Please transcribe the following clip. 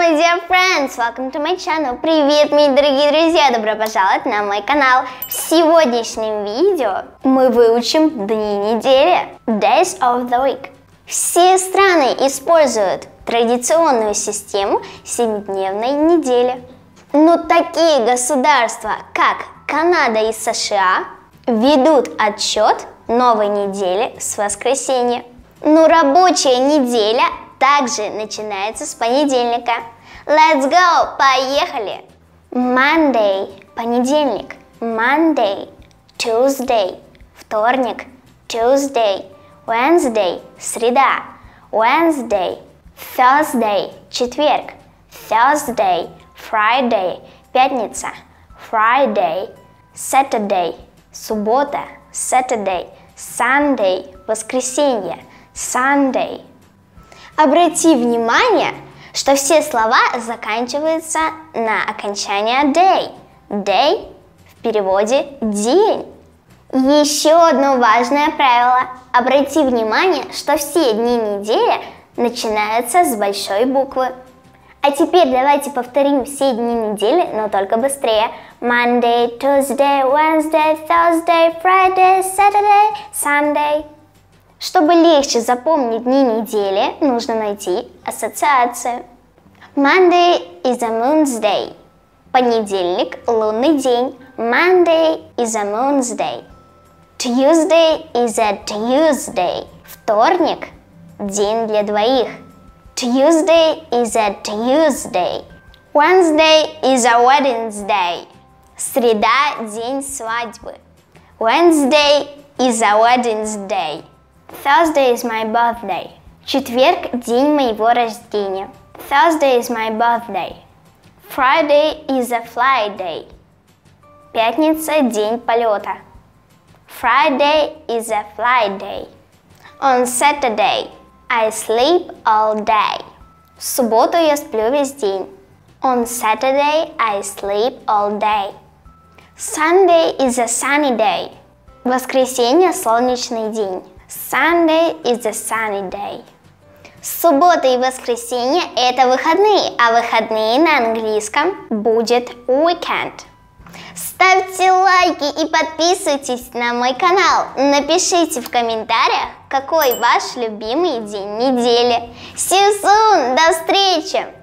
my dear friends! Welcome to my channel! Привет, мои дорогие друзья! Добро пожаловать на мой канал! В сегодняшнем видео мы выучим дни недели. Days of the week. Все страны используют традиционную систему 7-дневной недели. Но такие государства, как Канада и США, ведут отсчет новой недели с воскресенья. Но рабочая неделя также начинается с понедельника. Let's go! Поехали! Monday – понедельник. Monday. Tuesday – вторник. Tuesday. Wednesday – среда. Wednesday. Thursday – четверг. Thursday. Friday – пятница. Friday. Saturday – суббота. Saturday. Sunday – воскресенье. Sunday. Обрати внимание, что все слова заканчиваются на окончание day. Day в переводе день. Еще одно важное правило. Обрати внимание, что все дни недели начинаются с большой буквы. А теперь давайте повторим все дни недели, но только быстрее. Monday, Tuesday, Wednesday, Thursday, Friday, Saturday, Sunday. Чтобы легче запомнить дни недели, нужно найти ассоциацию. Monday is a moon's day. Понедельник – лунный день. Monday is a moon's day. Tuesday is a Tuesday. Вторник – день для двоих. Tuesday is a Tuesday. Wednesday is a wedding's day. Среда – день свадьбы. Wednesday is a wedding's day. Thursday is my birthday. Четверг – день моего рождения. Thursday is my birthday. Friday is a flight day. Пятница – день полета. Friday is a flight day. On Saturday I sleep all day. В субботу я сплю весь день. On Saturday I sleep all day. Sunday is a sunny day. Воскресенье – солнечный день. Sunday is a sunny day. Суббота и воскресенье – это выходные, а выходные на английском будет weekend. Ставьте лайки и подписывайтесь на мой канал. Напишите в комментариях, какой ваш любимый день недели. See you soon! До встречи!